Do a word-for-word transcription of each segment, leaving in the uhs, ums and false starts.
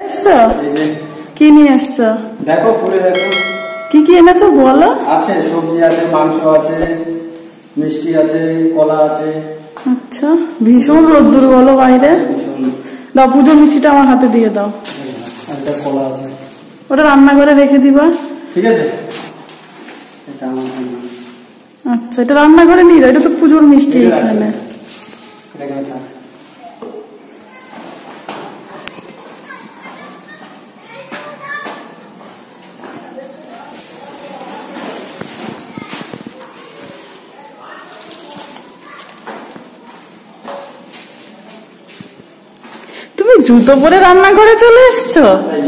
এসছো? কি নিয়ে এসছো? দেখো খুলে দেখো কি কি এনেছো বলো। আছে সবজি আছে, মাংস আছে, মিষ্টি আছে, কলা আছে। আচ্ছা, ভীষণ রোদ্দুর বলো বাইরে। দাও পুজোর মিষ্টিটা আমার হাতে দিয়ে দাও। একটা কলা আছে, ওটা রান্নাঘরে রেখে দিবা। ঠিক আছে, এটা আমার জন্য। আচ্ছা, এটা রান্নাঘরে নিয়ে যাও, এটা তো পুজোর মিষ্টি এখানে। তুমি জুতো পরে রান্না করে চলে এসছো?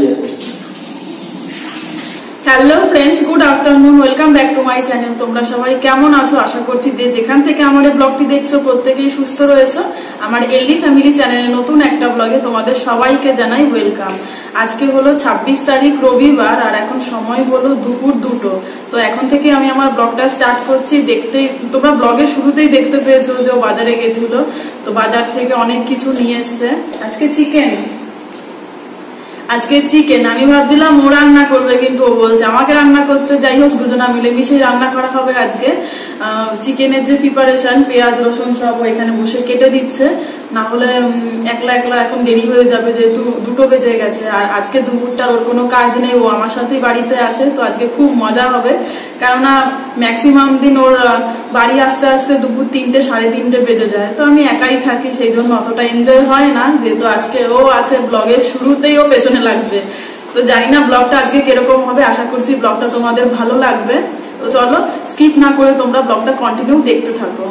Hello friends, good afternoon, welcome back to my channel. তোমরা সবাই কেমন আছো? আশা করছি যে যেখান থেকে আমার এই ব্লগটি দেখছো প্রত্যেকেই সুস্থ রয়েছো। আমার এলডি ফ্যামিলি চ্যানেলে নতুন একটা ব্লগে তোমাদের সবাইকে জানাই ওয়েলকাম। আজকে হলো ছাব্বিশ তারিখ রবিবার, আর এখন সময় হলো দুপুর দুটো। তো এখন থেকে আমি আমার ব্লগটা স্টার্ট করছি। দেখতে তোমরা ব্লগের শুরুতেই দেখতে পেয়েছো যে ও বাজারে গেছিল, তো বাজার থেকে অনেক কিছু নিয়ে এসছে। আজকে চিকেন আজকে চিকেন আমি ভাবছিলাম ও রান্না করবে, কিন্তু ও বলছে আমাকে রান্না করতে। যাই হোক, দুজনা মিলে মিশে রান্না করা হবে আজকে। চিকেনের যে প্রিপারেশন, পেঁয়াজ রসুন সব এখানে বসে কেটে দিচ্ছে, না হলে একলা একলা এখন দেরি হয়ে যাবে, যেহেতু দুটো বেজে গেছে। আর আজকে দুপুরটার ওর কোনো কাজ নেই, ও আমার সাথেই বাড়িতে আছে, তো আজকে খুব মজা হবে। কেননা ম্যাক্সিমাম দিন ওর বাড়ি আসতে আসতে দুপুর তিনটে সাড়ে তিনটে বেজে যায়, তো আমি একাই থাকি, সেই জন্য অতটা এনজয় হয় না। যেহেতু আজকে ও আছে, ব্লগের শুরুতেই ও পেছনে লাগছে। তো জানি না ব্লগটা আজকে কিরকম হবে, আশা করছি ব্লগটা তোমাদের ভালো লাগবে। তো চলো স্কিপ না করে তোমরা ব্লগটা কন্টিনিউ দেখতে থাকো।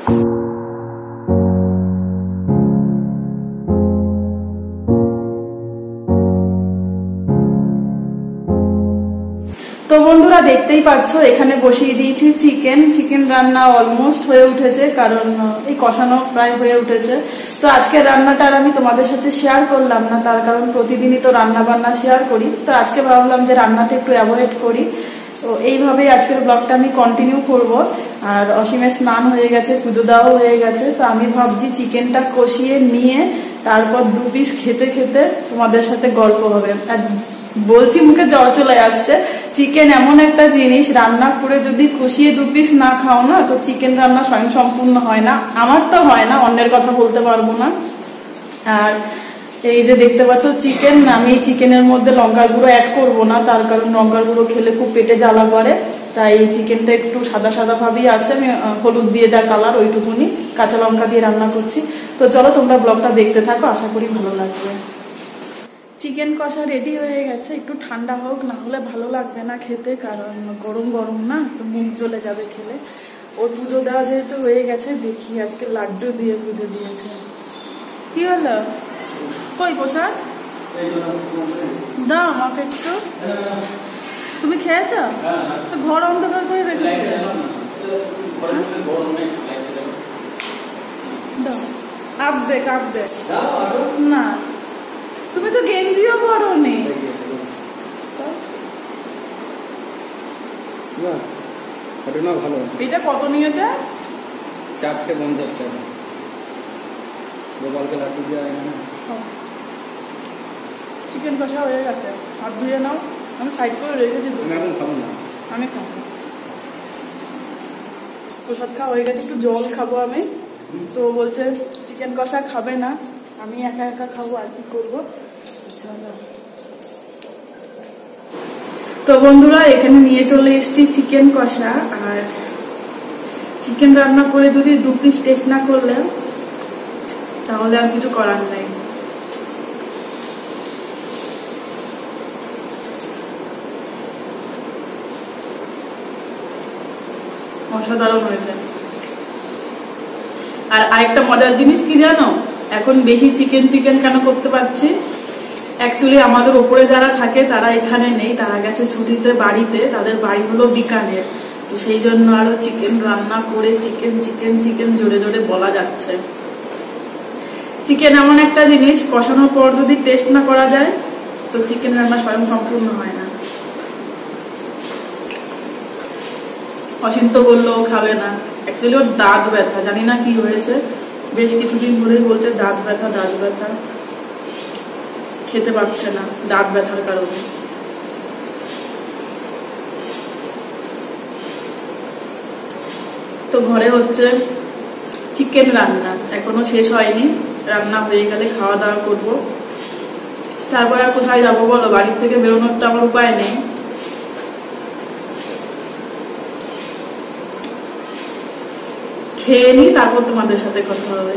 তো বন্ধুরা দেখতেই পাচ্ছ, এখানে বসিয়ে দিয়েছি চিকেন। চিকেন রান্না অলমোস্ট হয়ে উঠেছে, কারণ এই কষানো প্রায় হয়ে উঠেছে। তো আজকে রান্নাটা আর আমি তোমাদের সাথে শেয়ার করলাম না, তার কারণ প্রতিদিনই তো রান্না বান্না শেয়ার করি। তো আজকে ভাবলাম যে রান্নাটা একটু অ্যাভয়েড করি। তো এইভাবেই আজকের ব্লগটা আমি কন্টিনিউ করব। আর অসীমের স্নান হয়ে গেছে, পুজো দেওয়াও হয়ে গেছে। তো আমি ভাবছি চিকেনটা কষিয়ে নিয়ে তারপর দু পিস খেতে খেতে তোমাদের সাথে গল্প হবে। আর বলছি মুখে জল চলে আসছে। চিকেন এমন একটা জিনিস, রান্না করে যদি কষিয়ে দু পিস না খাও না, তো চিকেন রান্না স্বয়ং সম্পূর্ণ হয় না। আমার তো হয় না, অন্যের কথা বলতে পারবো না। আর এই যে দেখতে পাচ্ছ চিকেন, আমি চিকেনের মধ্যে লঙ্কার গুঁড়ো অ্যাড করবো না, তার কারণ লঙ্কার গুঁড়ো খেলে খুব পেটে জ্বালা করে। তাই চিকেনটা একটু সাদা সাদা ভাবেই আছে। আমি হলুদ দিয়ে যা কালার ওইটুকুনি, কাঁচা লঙ্কা দিয়ে রান্না করছি। তো চলো তোমরা ব্লগটা দেখতে থাকো, আশা করি ভালো লাগবে। চিকেন কষা রেডি হয়ে গেছে, একটু ঠান্ডা হোক, না হলে ভালো লাগবে না খেতে, কারণ গরম গরম না, তো মুখ জ্বলে যাবে খেলে। ওর পুজো দেওয়া যেহেতু হয়ে গেছে, দেখি আজকে লাড্ডু দিয়ে পুজো দিয়েছে। কি হলো? কই প্রসাদ দাও আমাকে একটু। তুমি খেয়েছ? ঘর অন্ধকার করে রেখেছো। দাও, আপ দেখ আপ দেখ। না, তুমি তো গেঞ্জিও পরো নি। এটা কত নিয়েছে? চারটে পঞ্চাশ টাকা। গোপালকে লাড্ডু দেওয়া হয় না। চিকেন কষা হয়ে গেছে, হাত ধুয়ে নাও। আমি সাইড করে রেখেছি। আমি খাবো না। আমি খাবো। প্রসাদ খাওয়া হয়ে গেছে, একটু জল খাবো আমি। তো বলছে চিকেন কষা খাবে না, আমি একা একা খাবো, আর কি করবো। তো বন্ধুরা এখানে নিয়ে চলে এসেছি চিকেন কষা। আর চিকেন রান্না করে যদি দু পিস টেস্ট না করলে, তাহলে আর কিছু করার নাই। অসাধারণ হয়েছে। আর আরেকটা মজার জিনিস কি জানো, এখন বেশি চিকেন চিকেন কেন করতে পারছি? অ্যাকচুয়ালি আমাদের উপরে যারা থাকে তারা এখানে নেই, তারা গেছে ছুটিতে বাড়িতে, তাদের বাড়ি হলো বিকানের। তো সেই জন্য আরো চিকেন রান্না করে চিকেন চিকেন চিকেন জোরে জোরে বলা যাচ্ছে। চিকেন এমন একটা জিনিস, কষানোর পর যদি টেস্ট না করা যায়, তো চিকেন রান্না স্বয়ং সম্পূর্ণ হয় না। অসীম তো বললো খাবে না, অ্যাকচুয়ালি ওর দাঁত ব্যথা, জানি না কি হয়েছে, বেশ কিছুদিন ধরেই বলছে দাঁত ব্যথা দাঁত ব্যথা। খেতে পারছে না দাঁত ব্যথার কারণে। তো ঘরে হচ্ছে চিকেন রান্না, এখনো শেষ হয়নি, রান্না হয়ে গেলে খাওয়া দাওয়া করবো। তারপর আর কোথায় যাবো বলো, বাড়ির থেকে বেরোনোর তো আমার উপায় নেই। খেয়ে নি, তারপর তোমাদের সাথে কথা হবে।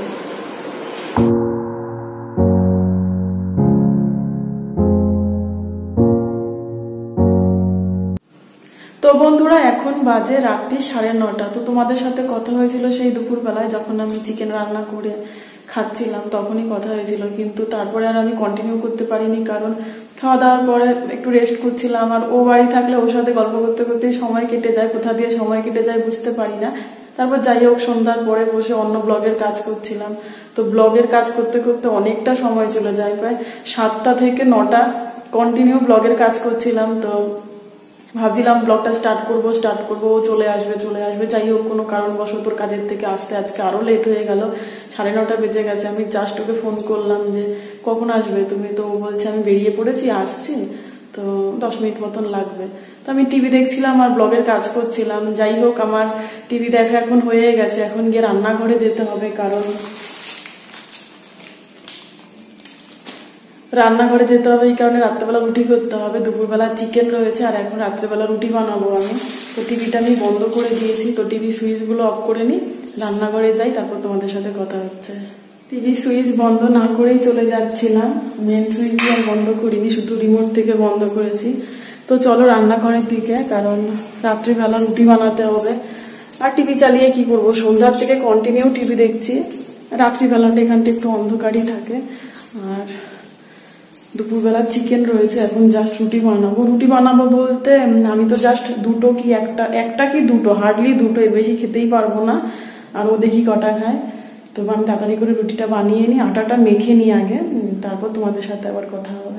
তো বন্ধুরা, এখন বাজে রাত্রি সাড়ে নটা। তো তোমাদের সাথে কথা হয়েছিল সেই দুপুর বেলায়, যখন আমি চিকেন রান্না করে খাচ্ছিলাম তখনই কথা হয়েছিল, কিন্তু তারপরে আর আমি কন্টিনিউ করতে পারিনি, কারণ খাওয়া দাওয়ার পরে একটু রেস্ট করছিলাম। আর ও বাড়ি থাকলে ওর সাথে গল্প করতে করতেই সময় কেটে যায়, কোথা দিয়ে সময় কেটে যায় বুঝতে পারি না। তারপর যাই হোক, সন্ধ্যার পরে বসে অন্য ব্লগের কাজ করছিলাম। তো ব্লগের কাজ করতে করতে অনেকটা সময় চলে যায়, প্রায় সাতটা থেকে নটা কন্টিনিউ ব্লগের কাজ করছিলাম। তো ভাবছিলাম ব্লগটা স্টার্ট করবো স্টার্ট করবো ও চলে আসবে চলে আসবে যাই হোক, কোনো কারণবশত তোর কাজের থেকে আসতে আজকে আরো লেট হয়ে গেল, সাড়ে নটা বেজে গেছে। আমি জাস্ট ওকে ফোন করলাম যে কখন আসবে তুমি, তো ও বলছে আমি বেরিয়ে পড়েছি, আসছি, তো দশ মিনিট মতন লাগবে। তো আমি টিভি দেখছিলাম আর ব্লগের কাজ করছিলাম। যাই হোক, আমার টিভি দেখা এখন হয়ে গেছে, এখন গিয়ে রান্নাঘরে যেতে হবে, কারণ রান্নাঘরে যেতে হবে এই কারণে রাত্রেবেলা রুটি করতে হবে। দুপুরবেলা চিকেন রয়েছে আর এখন রাত্রেবেলা রুটি বানাবো আমি। তো টিভিটা আমি বন্ধ করে দিয়েছি, তো টিভি সুইচ গুলো অফ করে নি, রান্নাঘরে যাই, তারপর তোমাদের সাথে কথা হচ্ছে। টিভি সুইচ বন্ধ না করেই চলে যাচ্ছিলাম, মেন সুইচ আর বন্ধ করিনি, শুধু রিমোট থেকে বন্ধ করেছি। তো চলো রান্নাঘরের দিকে, কারণ রাত্রিবেলা রুটি বানাতে হবে। আর টিভি চালিয়ে কি করবো, সন্ধ্যার থেকে কন্টিনিউ টিভি দেখছি, রাত্রিবেলাটা এখানটা একটু অন্ধকারই থাকে। আর দুপুরবেলা চিকেন রয়েছে, এখন জাস্ট রুটি বানাবো। রুটি বানাবো বলতে আমি তো জাস্ট দুটো কি একটা একটা কি দুটো হার্ডলি দুটো, এর বেশি খেতেই পারবো না। আর ও দেখি কটা খায়, তো আমি তাড়াতাড়ি করে রুটিটা বানিয়ে নিই, আটাটা মেখে নিই আগে, তারপর তোমাদের সাথে আবার কথা হবে।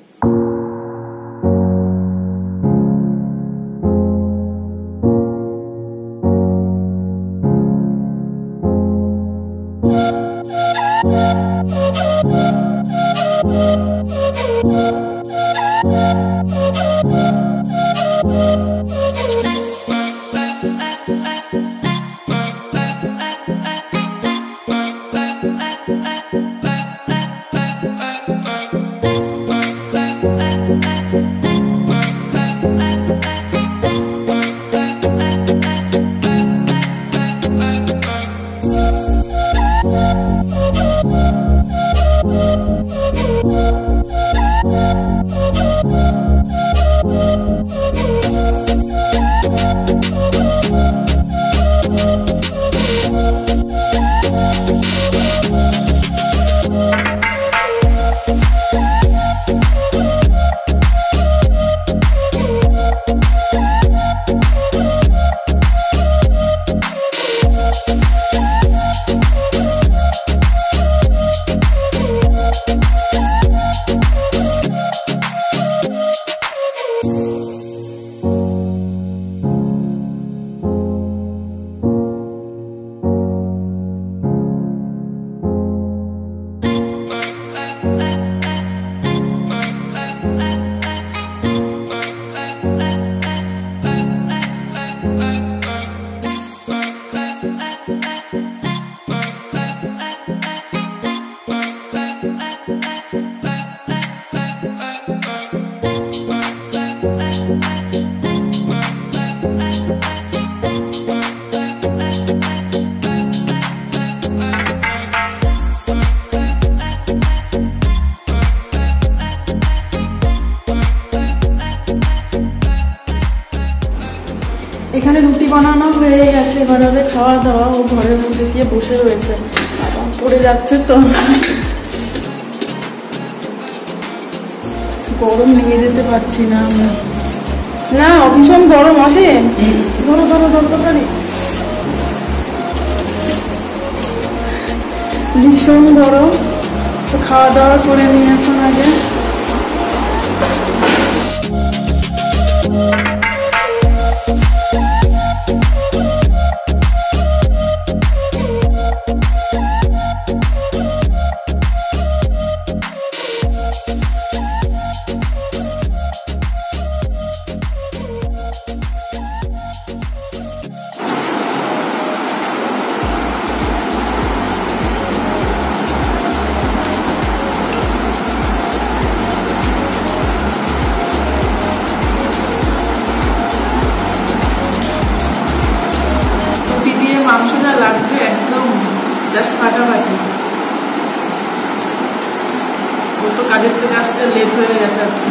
এখানে রুটি বানানো হয়ে গেছে, এবার হবে খাওয়া দাওয়া। ও ঘরের মধ্যে গিয়ে বসে রয়েছে, পড়ে যাচ্ছে তো, গরম নিয়ে যেতে পারছি না আমরা। না ভীষণ গরম আসে, ধরো ধরো ধরো তরকারি, ভীষণ গরম। তো খাওয়া দাওয়া করে নিই এখন আগে। তো কাজের থেকে আসতে লেট হয়ে গেছে আজকে।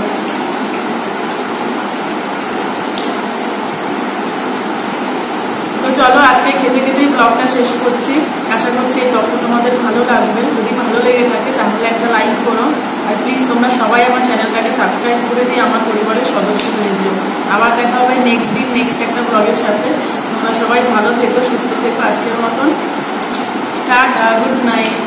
তো চলো আজকে খেতে খেতেই ব্লগটা শেষ করছি। আশা করছি এই ব্লগটা তোমাদের ভালো লাগবে। যদি ভালো লেগে থাকে তাহলে একটা লাইক করো, আর প্লিজ তোমরা সবাই আমার চ্যানেলটাকে সাবস্ক্রাইব করে দিয়ে আমার পরিবারের সদস্য হয়ে যেও। আবার দেখা হবে নেক্সট দিন নেক্সট একটা ব্লগের সাথে। তোমরা সবাই ভালো থেকো, সুস্থ থেকো। আজকের মতন টাটা, গুড নাইট।